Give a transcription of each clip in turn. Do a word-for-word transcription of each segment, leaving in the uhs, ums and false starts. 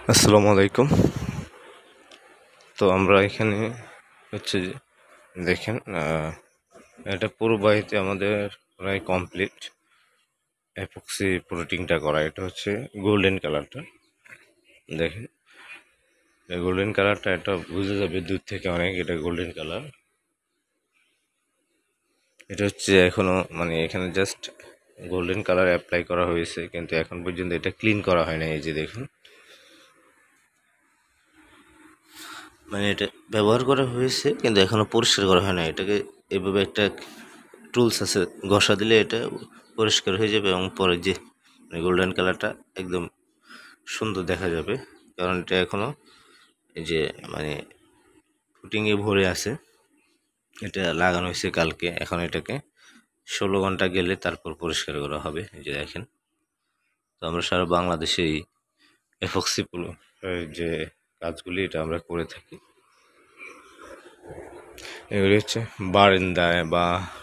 আসসালামু আলাইকুম। তো আমরা এখানে হচ্ছে যে দেখেন এটা পুরো বাড়িতে আমাদের প্রায় কমপ্লিট এপক্সি প্রোটিংটা করা। এটা হচ্ছে গোল্ডেন কালারটা, দেখেন গোল্ডেন কালারটা এটা বোঝা যাবে দূর থেকে অনেক, এটা গোল্ডেন কালার। এটা হচ্ছে এখনো মানে এখানে জাস্ট গোল্ডেন কালার অ্যাপ্লাই করা হয়েছে, কিন্তু এখন পর্যন্ত এটা ক্লিন করা হয় না। এই যে দেখুন, মানে এটা ব্যবহার করা হয়েছে কিন্তু এখনো পরিষ্কার করা হয় না। এটাকে এভাবে একটা টুলস আছে, ঘষা দিলে এটা পরিষ্কার হয়ে যাবে এবং পরে যে মানে গোল্ডেন কালারটা একদম সুন্দর দেখা যাবে, কারণ এটা এখনো এই যে মানে ফুটিংয়ে ভরে আছে। এটা লাগানো হয়েছে কালকে, এখন এটাকে ষোলো ঘন্টা গেলে তারপর পরিষ্কার করা হবে। এই যে দেখেন, তো আমরা সারা বাংলাদেশে এই এপক্সি যে কাজগুলি এটা আমরা করে থাকি। এগুলি হচ্ছে বারান্দায় বা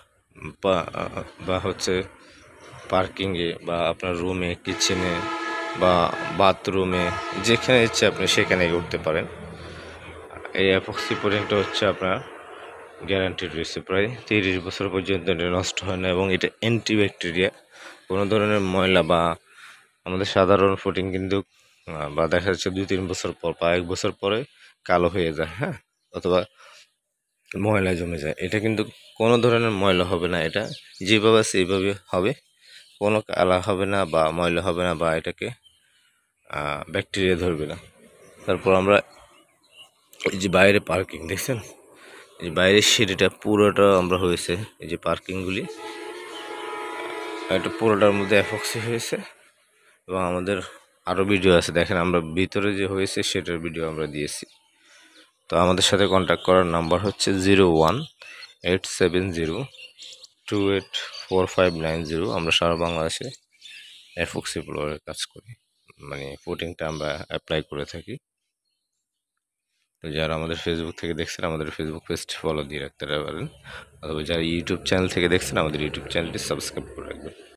বা হচ্ছে পার্কিংয়ে বা আপনার রুমে, কিচেনে বা বাথরুমে, যেখানে ইচ্ছে আপনি সেখানে করতে পারেন। এই অ্যাপক্সি প্রোডাক্টটা হচ্ছে আপনার গ্যারান্টি রয়েছে প্রায় তিরিশ বছর পর্যন্ত, এটা নষ্ট হয় না এবং এটা অ্যান্টিব্যাকটেরিয়া। কোনো ধরনের ময়লা বা আমাদের সাধারণ ফুটিং কিন্তু বা দেখা যাচ্ছে দুই তিন বছর পর বা এক বছর পরে কালো হয়ে যায়, হ্যাঁ, অথবা ময়লা জমে যায়। এটা কিন্তু কোনো ধরনের ময়লা হবে না, এটা যেভাবে আছে এইভাবে হবে, কোনো কালা হবে না বা ময়লা হবে না বা এটাকে ব্যাকটেরিয়া ধরবে না। তারপর আমরা এই যে বাইরে পার্কিং দেখছেন, এই বাইরের সিঁড়িটা পুরোটা আমরা হয়েছে, এই যে পার্কিংগুলি এটা পুরোটার মধ্যে অ্যাপক্সি হয়েছে। এবং আমাদের আরও ভিডিও আছে, দেখেন আমরা ভিতরে যে হয়েছে সেটার ভিডিও আমরা দিয়েছি। তো আমাদের সাথে কন্ট্যাক্ট করার নাম্বার হচ্ছে zero one eight seven zero two eight four five nine zero. আমরা সারা বাংলাদেশে এপক্সি ফ্লোরের কাজ করি, মানে ফুটিংটা আমরা অ্যাপ্লাই করে থাকি। তো যারা আমাদের ফেসবুক থেকে দেখছেন আমাদের ফেসবুক পেজটি ফলো দিয়ে রাখতে পারেন, অথবা যারা ইউটিউব চ্যানেল থেকে দেখছেন আমাদের ইউটিউব চ্যানেলটি সাবস্ক্রাইব করে রাখবেন।